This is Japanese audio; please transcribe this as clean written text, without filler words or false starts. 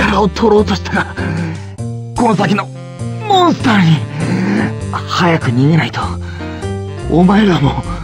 力を取ろうとしたが、この先のモンスターに早く逃げないとお前らも